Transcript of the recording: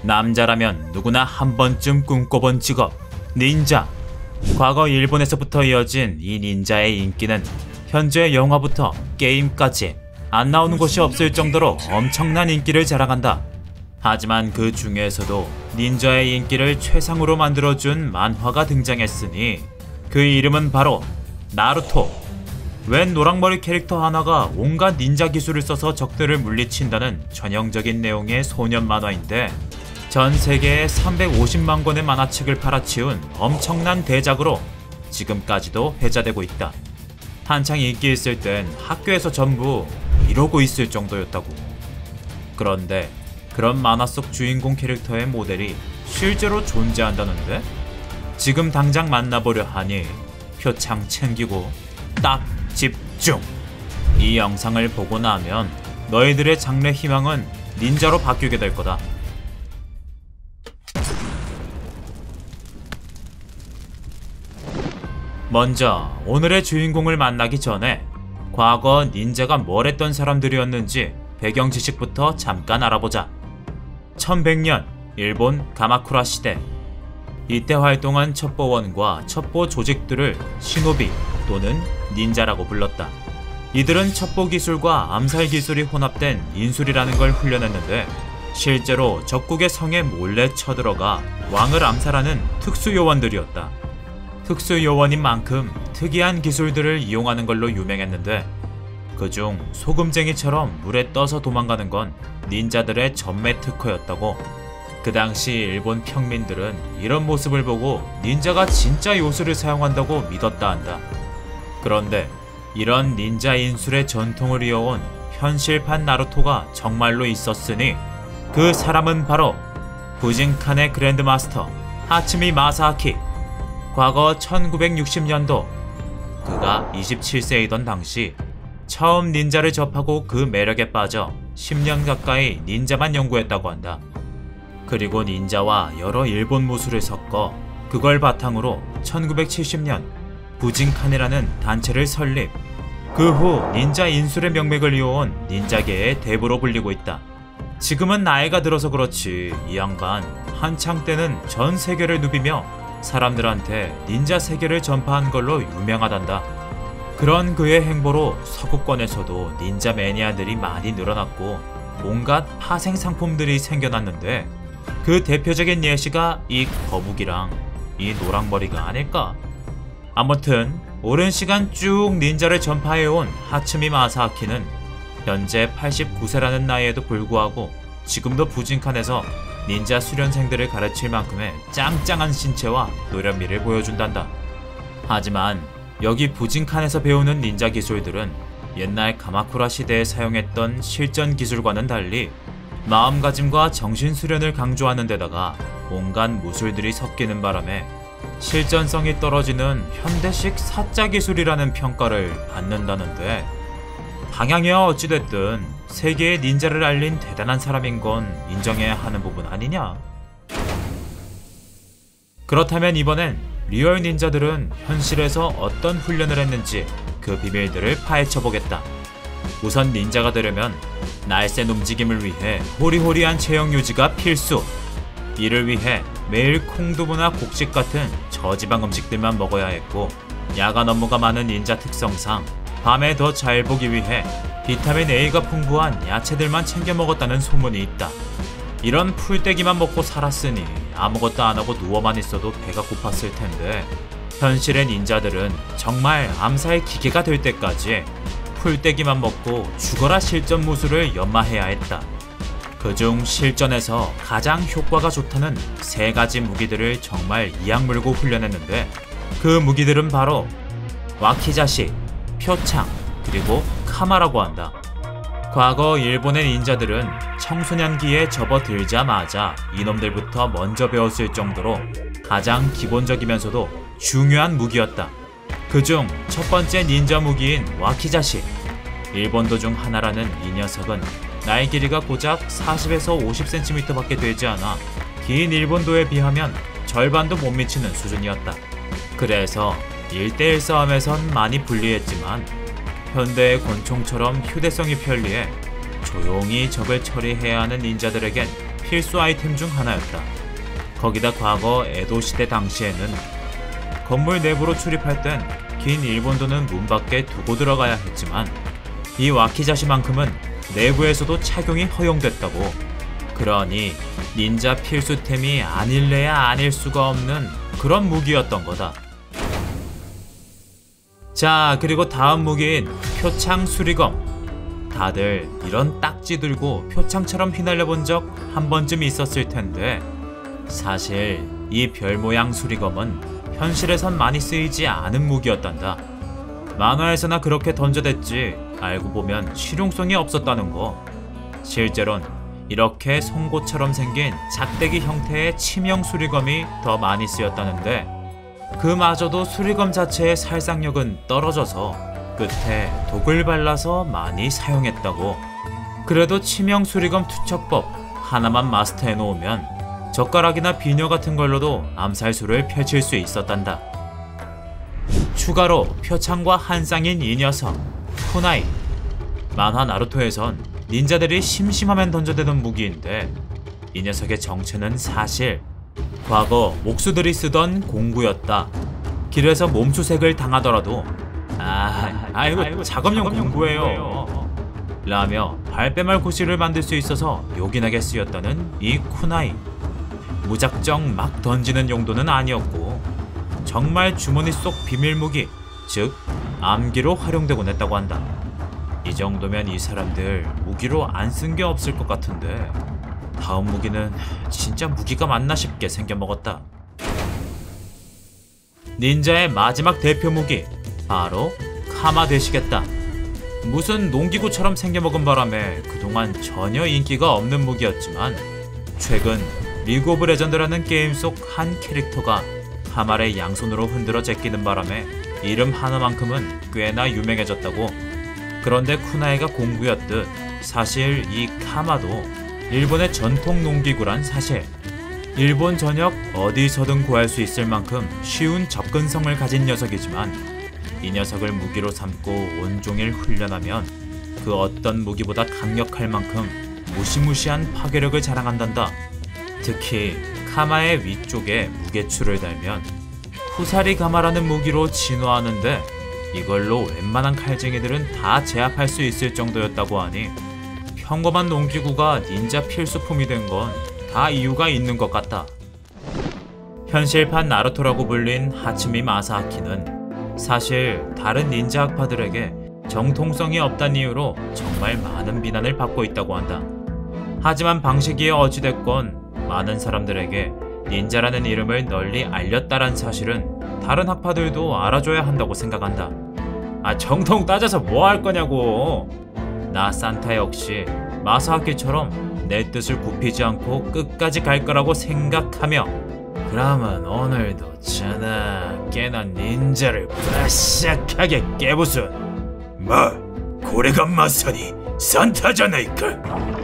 남자라면 누구나 한 번쯤 꿈꿔본 직업, 닌자. 과거 일본에서부터 이어진 이 닌자의 인기는 현재 영화부터 게임까지 안 나오는 곳이 없을 정도로 엄청난 인기를 자랑한다. 하지만 그 중에서도 닌자의 인기를 최상으로 만들어준 만화가 등장했으니 그 이름은 바로 나루토. 웬 노랑머리 캐릭터 하나가 온갖 닌자 기술을 써서 적들을 물리친다는 전형적인 내용의 소년 만화인데 전 세계에 350만 권의 만화책을 팔아치운 엄청난 대작으로 지금까지도 회자되고 있다. 한창 인기 있을 땐 학교에서 전부 이러고 있을 정도였다고. 그런데 그런 만화 속 주인공 캐릭터의 모델이 실제로 존재한다는데? 지금 당장 만나보려 하니 표창 챙기고 딱 집중! 이 영상을 보고 나면 너희들의 장래 희망은 닌자로 바뀌게 될 거다. 먼저 오늘의 주인공을 만나기 전에 과거 닌자가 뭘 했던 사람들이었는지 배경 지식부터 잠깐 알아보자. 1100년 일본 가마쿠라 시대. 이때 활동한 첩보원과 첩보 조직들을 시노비 또는 닌자라고 불렀다. 이들은 첩보 기술과 암살 기술이 혼합된 인술이라는 걸 훈련했는데 실제로 적국의 성에 몰래 쳐들어가 왕을 암살하는 특수요원들이었다. 특수요원인 만큼 특이한 기술들을 이용하는 걸로 유명했는데 그중 소금쟁이처럼 물에 떠서 도망가는 건 닌자들의 전매 특허였다고. 그 당시 일본 평민들은 이런 모습을 보고 닌자가 진짜 요술을 사용한다고 믿었다 한다. 그런데 이런 닌자 인술의 전통을 이어온 현실판 나루토가 정말로 있었으니 그 사람은 바로 부진칸의 그랜드마스터 하츠미 마사아키. 과거 1960년도 그가 27세이던 당시 처음 닌자를 접하고 그 매력에 빠져 10년 가까이 닌자만 연구했다고 한다. 그리고 닌자와 여러 일본 무술을 섞어 그걸 바탕으로 1970년 부진칸이라는 단체를 설립. 그 후 닌자 인술의 명맥을 이어온 닌자계의 대부로 불리고 있다. 지금은 나이가 들어서 그렇지 이 양반 한창 때는 전 세계를 누비며 사람들한테 닌자 세계를 전파한 걸로 유명하단다. 그런 그의 행보로 서구권에서도 닌자 매니아들이 많이 늘어났고 온갖 파생 상품들이 생겨났는데 그 대표적인 예시가 이 거북이랑 이 노랑머리가 아닐까? 아무튼 오랜 시간 쭉 닌자를 전파해온 하츠미 마사아키는 현재 89세라는 나이에도 불구하고 지금도 부진칸에서 닌자 수련생들을 가르칠 만큼의 짱짱한 신체와 노련미를 보여준단다. 하지만 여기 부진칸에서 배우는 닌자 기술들은 옛날 가마쿠라 시대에 사용했던 실전 기술과는 달리 마음가짐과 정신수련을 강조하는 데다가 온갖 무술들이 섞이는 바람에 실전성이 떨어지는 현대식 사짜 기술이라는 평가를 받는다는데 방향이야 어찌됐든 세계의 닌자를 알린 대단한 사람인 건 인정해야 하는 부분 아니냐? 그렇다면 이번엔 리얼 닌자들은 현실에서 어떤 훈련을 했는지 그 비밀들을 파헤쳐보겠다. 우선 닌자가 되려면 날쌘 움직임을 위해 호리호리한 체형 유지가 필수. 이를 위해 매일 콩두부나 곡식 같은 저지방 음식들만 먹어야 했고 야간 업무가 많은 닌자 특성상 밤에 더 잘 보기 위해 비타민 A가 풍부한 야채들만 챙겨 먹었다는 소문이 있다. 이런 풀떼기만 먹고 살았으니 아무것도 안하고 누워만 있어도 배가 고팠을 텐데 현실의 닌자들은 정말 암살 기계가 될 때까지 풀떼기만 먹고 죽어라 실전 무술을 연마해야 했다. 그중 실전에서 가장 효과가 좋다는 3가지 무기들을 정말 이악 물고 훈련했는데 그 무기들은 바로 와키자시, 표창, 그리고 카마라고 한다. 과거 일본의 닌자들은 청소년기에 접어들자마자 이놈들부터 먼저 배웠을 정도로 가장 기본적이면서도 중요한 무기였다. 그중 첫 번째 닌자 무기인 와키자시. 일본도 중 하나라는 이 녀석은 나이 길이가 고작 40에서 50cm 밖에 되지 않아 긴 일본도에 비하면 절반도 못 미치는 수준이었다. 그래서 1대1 싸움에선 많이 불리했지만 현대의 권총처럼 휴대성이 편리해 조용히 적을 처리해야 하는 닌자들에겐 필수 아이템 중 하나였다. 거기다 과거 에도 시대 당시에는 건물 내부로 출입할 땐 긴 일본도는 문 밖에 두고 들어가야 했지만 이 와키자시만큼은 내부에서도 착용이 허용됐다고. 그러니 닌자 필수템이 아닐래야 아닐 수가 없는 그런 무기였던 거다. 자, 그리고 다음 무기인 표창 수리검. 다들 이런 딱지 들고 표창처럼 휘날려 본 적 한 번쯤 있었을 텐데, 사실 이 별 모양 수리검은 현실에선 많이 쓰이지 않은 무기였단다. 만화에서나 그렇게 던져댔지 알고 보면 실용성이 없었다는 거. 실제론 이렇게 송곳처럼 생긴 작대기 형태의 치명 수리검이 더 많이 쓰였다는데, 그마저도 수리검 자체의 살상력은 떨어져서 끝에 독을 발라서 많이 사용했다고. 그래도 치명 수리검 투척법 하나만 마스터해 놓으면 젓가락이나 비녀 같은 걸로도 암살수를 펼칠 수 있었단다. 추가로 표창과 한 쌍인 이 녀석 쿠나이. 만화 나루토에선 닌자들이 심심하면 던져대던 무기인데, 이 녀석의 정체는 사실 과거 목수들이 쓰던 공구였다. 길에서 몸수색을 당하더라도 아이고 작업용 공구예요 라며 발뺌할 구실을 만들 수 있어서 요긴하게 쓰였다는 이 쿠나이. 무작정 막 던지는 용도는 아니었고 정말 주머니 속 비밀무기, 즉 암기로 활용되곤 했다고 한다. 이 정도면 이 사람들 무기로 안 쓴 게 없을 것 같은데, 다음 무기는 진짜 무기가 맞나 싶게 생겨먹었다. 닌자의 마지막 대표 무기, 바로 카마 되시겠다. 무슨 농기구처럼 생겨먹은 바람에 그동안 전혀 인기가 없는 무기였지만, 최근 리그 오브 레전드라는 게임 속 한 캐릭터가 카마를 양손으로 흔들어 제끼는 바람에 이름 하나만큼은 꽤나 유명해졌다고. 그런데 쿠나이가 공구였듯 사실 이 카마도 일본의 전통 농기구란 사실. 일본 전역 어디서든 구할 수 있을 만큼 쉬운 접근성을 가진 녀석이지만, 이 녀석을 무기로 삼고 온종일 훈련하면 그 어떤 무기보다 강력할 만큼 무시무시한 파괴력을 자랑한단다. 특히 카마의 위쪽에 무게추를 달면 후사리 가마라는 무기로 진화하는데, 이걸로 웬만한 칼쟁이들은 다 제압할 수 있을 정도였다고 하니 평범한 농기구가 닌자 필수품이 된 건 다 이유가 있는 것 같다. 현실판 나루토라고 불린 하츠미 마사하키는 사실 다른 닌자 학파들에게 정통성이 없다는 이유로 정말 많은 비난을 받고 있다고 한다. 하지만 방식이 어찌됐건 많은 사람들에게 닌자라는 이름을 널리 알렸다란 사실은 다른 학파들도 알아줘야 한다고 생각한다. 정통 따져서 뭐 할 거냐고. 나 산타 역시 마사하키처럼 내 뜻을 굽히지 않고 끝까지 갈 거라고 생각하며, 그러면 오늘도 깨난 닌자를 바싹하게 깨부순. これがまさに 산타잖아이까.